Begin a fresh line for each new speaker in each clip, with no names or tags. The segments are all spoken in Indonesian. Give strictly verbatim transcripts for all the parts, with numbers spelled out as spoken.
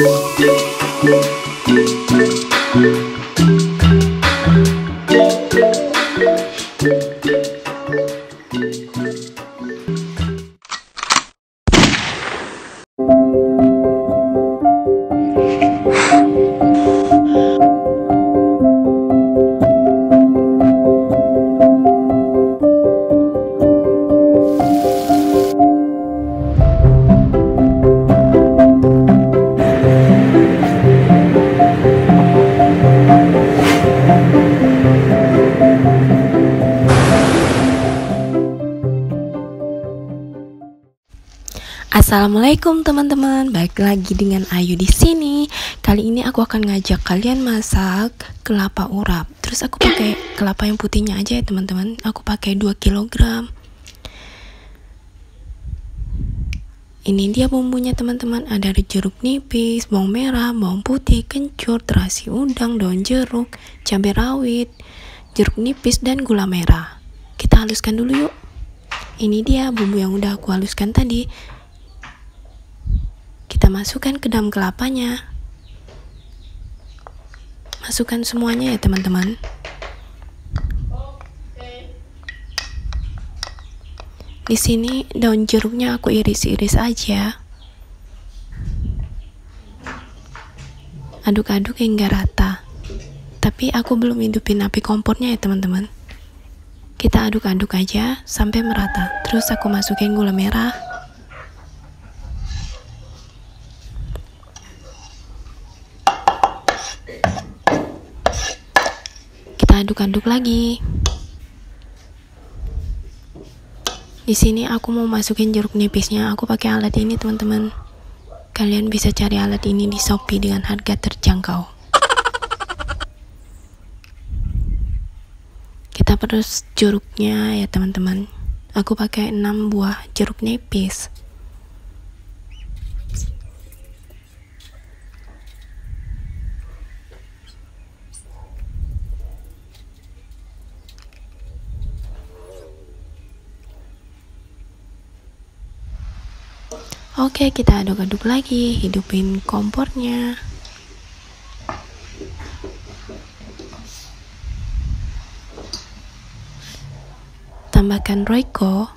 Assalamualaikum teman-teman, balik lagi dengan Ayu di sini. Kali ini aku akan ngajak kalian masak kelapa urap. Terus aku pakai kelapa yang putihnya aja ya teman-teman. Aku pakai dua kilogram. Ini dia bumbunya teman-teman. Ada jeruk nipis, bawang merah, bawang putih, kencur, terasi udang, daun jeruk, cabai rawit, jeruk nipis, dan gula merah. Kita haluskan dulu yuk. Ini dia bumbu yang udah aku haluskan tadi. Kita masukkan ke dalam kelapanya. Masukkan semuanya ya teman-teman. Di sini daun jeruknya aku iris-iris aja. Aduk-aduk hingga rata. Tapi aku belum hidupin api kompornya ya teman-teman. Kita aduk-aduk aja sampai merata. Terus aku masukin gula merah. Aduk-aduk lagi. Di sini aku mau masukin jeruk nipisnya. Aku pakai alat ini teman-teman. Kalian bisa cari alat ini di Shopee dengan harga terjangkau. Kita perus jeruknya ya teman-teman. Aku pakai enam buah jeruk nipis. Oke, kita aduk-aduk lagi, hidupin kompornya. Tambahkan Royco.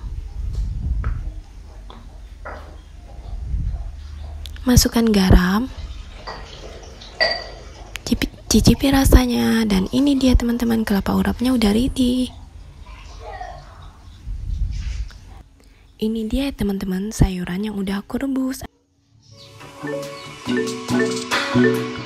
Masukkan garam. Cicipi rasanya, dan ini dia teman-teman, kelapa urapnya udah ready. Ini dia teman-teman sayuran yang udah aku rebus.